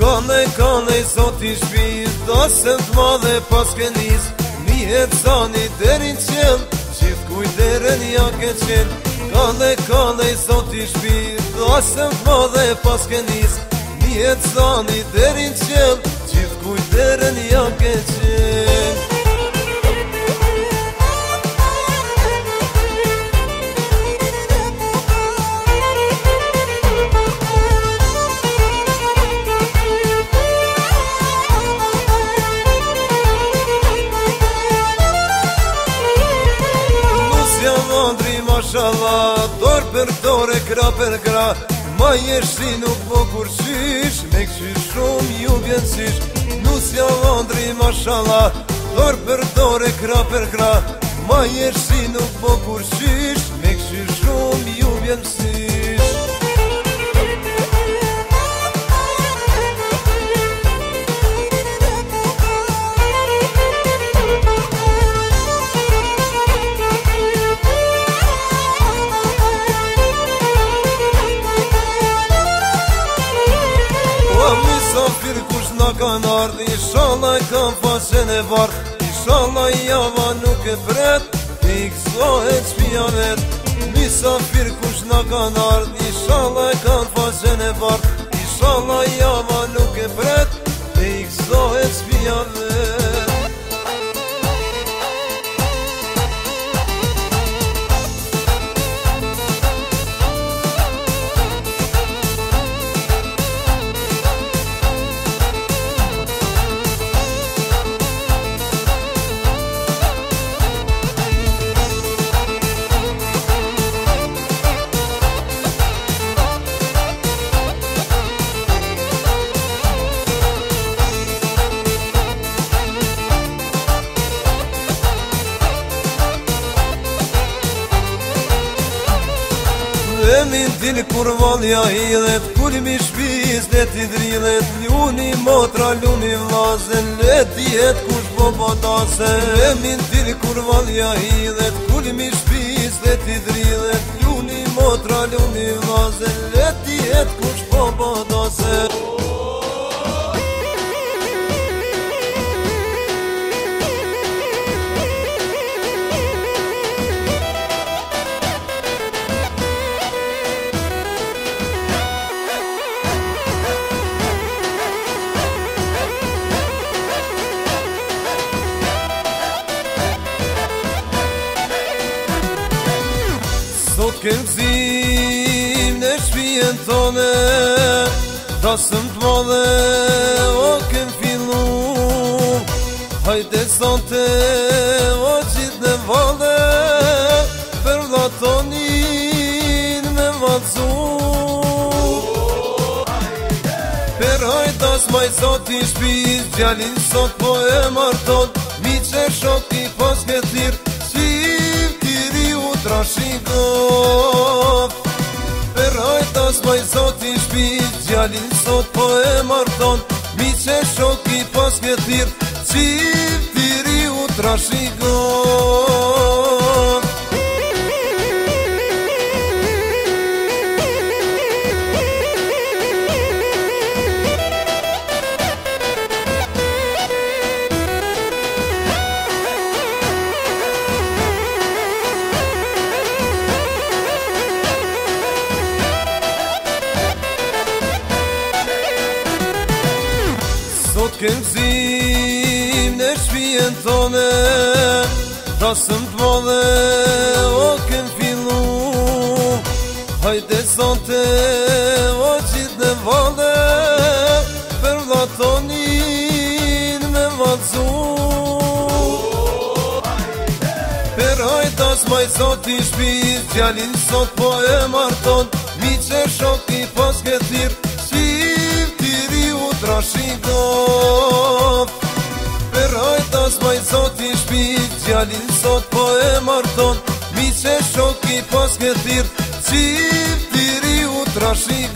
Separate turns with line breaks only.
Kale, zot i shpis, dasëm t'madhe pas kenis. Mihet zani derin qel, qith kujderen ja ke qel. Kale, zot i shpis, dasëm t'madhe pas kenis. Mihet zani derin qel, qith kujderen ja ke qel. Mashallah, dor për dore, kra për kra. Ma jeshti nuk po kur qysh, me këshysh shumë ju vjen qysh. Nusja Vandri, mashallah, dor për dore, kra për kra. Ma jeshti nuk po kur qysh, me këshysh shumë ju vjen qysh. Misafir kush na kan ardh, inshallah kam faqen e vard. Inshallah java nuk e pret, i gëzohet shpia vet. Misafir kush na kan ardh, inshallah kam faqen e vard. Inshallah java nuk e pret, i gëzohet shpia vet. E min dil kur valja hidhet, kulmi shpiz let i dridhet. Ljuni motra, ljuni vlazen, let jet kush po batase. E min dil kur valja hidhet, kulmi shpiz let i dridhet. Ljuni motra, ljuni vlazen, let jet kush po batase. Sot kem zim në shpijen tone, dasëm t'madhe o kem fillu. Hajde sante o qit në vade, për vlatonin me valcu. Per hajtas maj sot i shpiz, gjallin sot po e marton. Mi që shoki pas këtir, trashikov. Per hajtas maj zot i shpiz, gjallin sot po e marton. Mi që shoki pas këtir, qiftiri u trashikov. Sot kem zim në shpijen tone, dasëm t'madhe o kem fillu. Hajde sante o qit në vade, për vlatonin me valcu. Per hajtas maj sot i shpiz, gjallin sot po e marton. Mi që shoki pas këtir, qiftiri u trashikov. Per hajtas maj zot i shpiz, gjallin sot po e marton. Mi që shoki pas këtir, qiftiri u trashikov.